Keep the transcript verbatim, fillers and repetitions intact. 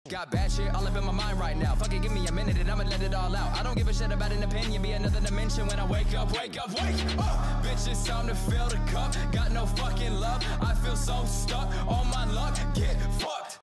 Got bad shit all up in my mind right now. Fuck it, give me a minute and I'ma let it all out. I don't give a shit about an opinion, be another dimension when I wake up, wake up, wake up. Bitch, it's time to fill the cup. Got no fucking love, I feel so stuck on my luck. Get